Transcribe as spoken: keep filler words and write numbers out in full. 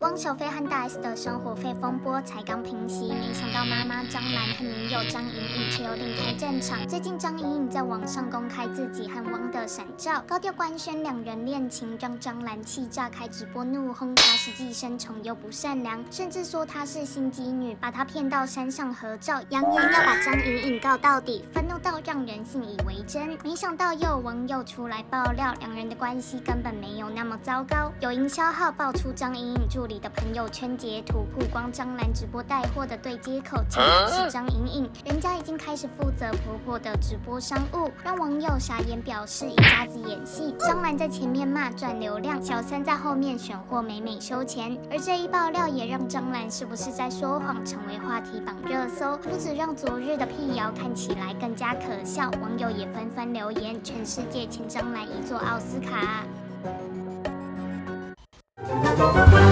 汪小菲和大 S 的生活费风波才刚平息，没想到妈妈张兰和女友张颖颖却又另开战场。最近张颖颖在网上公开自己和汪的闪照，高调官宣两人恋情，让张兰气炸，开直播怒轰她是寄生虫又不善良，甚至说她是心机女，把她骗到山上合照，扬言要把张颖颖告到底，愤怒到让人信以为真。没想到又有网友出来爆料，两人的关系根本没有那么糟糕。有营销号爆出张颖颖助理的朋友圈截图，曝光张兰直播带货的对接口，竟然是张颖颖，人家已经开始负责婆婆的直播商务，让网友傻眼，表示一家子演戏。张兰在前面骂赚流量，小三在后面选货美美收钱。而这一爆料也让张兰是不是在说谎成为话题榜热搜，不止让昨日的辟谣看起来更加可笑，网友也纷纷留言：全世界欠张兰一座奥斯卡。